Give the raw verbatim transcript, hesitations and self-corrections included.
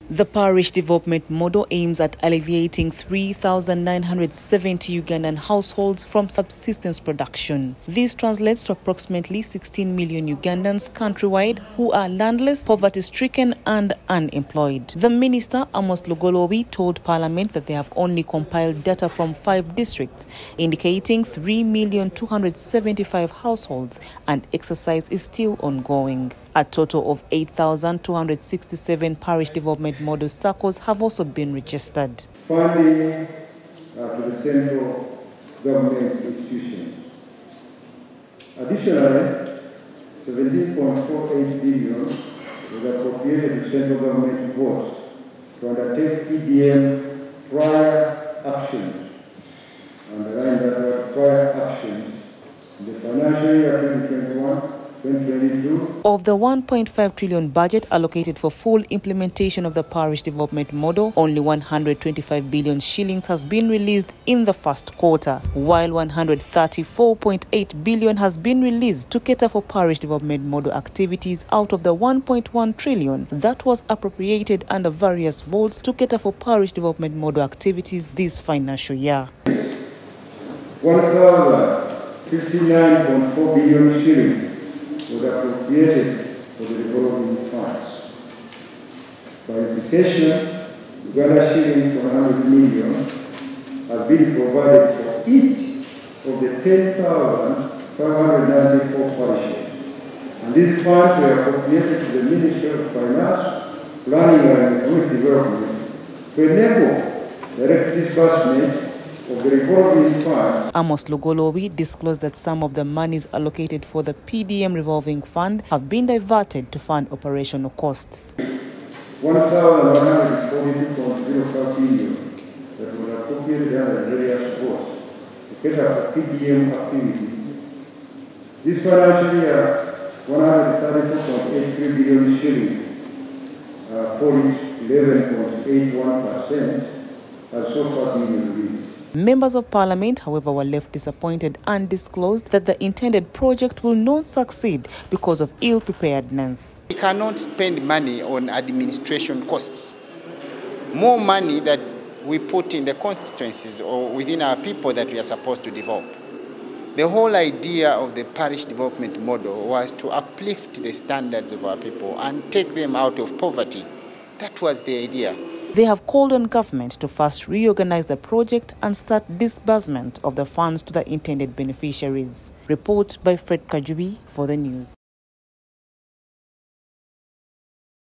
The parish development model aims at alleviating three thousand nine hundred seventy Ugandan households from subsistence production. This translates to approximately sixteen million Ugandans countrywide who are landless, poverty-stricken and unemployed. The Minister, Amos Lugoloobi, told Parliament that they have only compiled data from five districts, indicating three million two hundred seventy-five households, and exercise is still ongoing. A total of eight thousand two hundred sixty-seven parish development model circles have also been registered. Funding uh, to the central government institutions. Additionally, seventeen point four eight billion was appropriated to central government boards to undertake P D M prior actions, underline that word, prior actions, in the financial year twenty twenty-one twenty twenty-two. Of the one point five trillion budget allocated for full implementation of the parish development model, only one hundred twenty-five billion shillings has been released in the first quarter, while one hundred thirty-four point eight billion has been released to cater for parish development model activities out of the one point one trillion that was appropriated under various vaults to cater for parish development model activities this financial year. one thousand fifty-nine point four billion shillings was appropriated for the development funds. By implication, Uganda shillings one hundred million have been provided for each of the ten thousand five hundred ninety-four parishes. And these funds were appropriated to the Ministry of Finance, Planning and Community Development to enable direct disbursement of the revolving fund. Amos Lugoloobi disclosed that some of the monies allocated for the P D M revolving fund have been diverted to fund operational costs. one thousand one hundred forty-two point zero five billion that was appropriated under various boards to cater for P D M activities. This financial year, one hundred thirty-four point eight three billion shillings, uh, falling eleven point eight one percent, has so far been released. Members of Parliament, however, were left disappointed and disclosed that the intended project will not succeed because of ill preparedness. We cannot spend money on administration costs. More money that we put in the constituencies or within our people that we are supposed to develop. The whole idea of the parish development model was to uplift the standards of our people and take them out of poverty. That was the idea. They have called on government to first reorganize the project and start disbursement of the funds to the intended beneficiaries. Report by Fred Kajubi for the news.